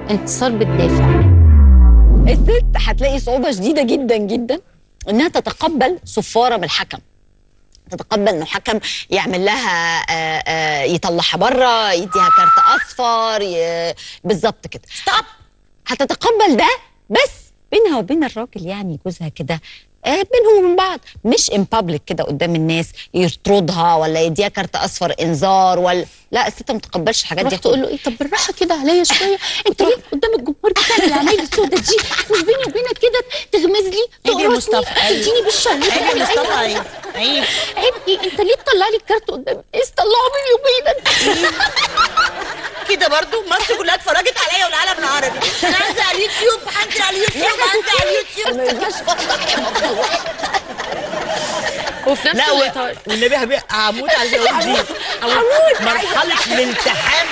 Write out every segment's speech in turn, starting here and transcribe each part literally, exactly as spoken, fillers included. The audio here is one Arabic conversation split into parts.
انتصار بالدافع. الست هتلاقي صعوبه شديده جدا جدا انها تتقبل صفاره من الحكم، تتقبل انه حكم يعمل لها آآ آآ يطلعها بره، يديها كارت اصفر، بالظبط كده. ستوب. هتتقبل ده بس بينها وبين الراجل، يعني جوزها كده آه بينهم وبين بعض، مش ان بابليك كده قدام الناس يطردها ولا يديها كارت اصفر انذار، ولا لا، الست ما تتقبلش الحاجات دي. تقول له ايه، طب بالراحه كده عليا شويه، انت ليه قدام الجمهور بتعمل العمايل السوداء دي، مش بيني وبينك كده تغمز لي تقرصني تديني بالشريط. عيب يا مصطفى، عيب عيب عيب ايه، انت ليه تطلع لي الكارت قدام الناس؟ طلعه بيني وبينك كده برضو مصر كلها اتفرجت عليا والعالم العربي. انا هنزل على اليوتيوب، هنزل على اليوتيوب، هنزل على اليوتيوب. ما ينفعش وفي نفس الوقت والنبي حبيبي هموت عشان اقول دي. هموت. مرحله الامتحان،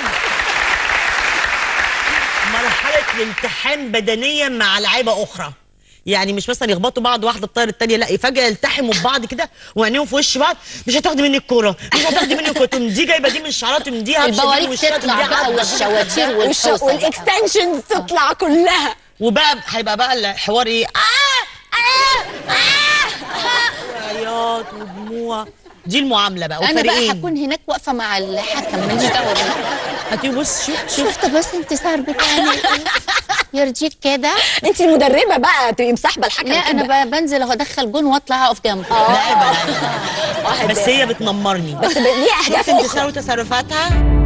مرحله الامتحان بدنيا مع لعيبه اخرى، يعني مش مثلا يخبطوا بعض واحده الطايره الثانيه، لا فجاه يلتحموا ببعض كده وعينيهم في وش بعض. مش هتاخدي مني الكوره، مش هتاخدي مني الكوره، تقوم دي جايبه دي من شعرات، من دي البواريك تطلع بقى والشواتير والحوسه والاكستنشنز تطلع كلها. وبقى هيبقى بقى الحوار ايه؟ اه اه اه عياط ودموع. دي المعامله بقى. انا بقى هكون هناك واقفه مع الحكم، ماليش دعوه بيه. هاتي بص، شفت شفت بس انتصار بتعمل ايه؟ يرضيك كده؟ انت المدربه بقى تبقي مسحبه الحكم. لا انا بنزل اهو ادخل جون واطلع اقف جنبه. لا بس هي بتنمرني. بس ليها اهداف اخرى. انتصار وتصرفاتها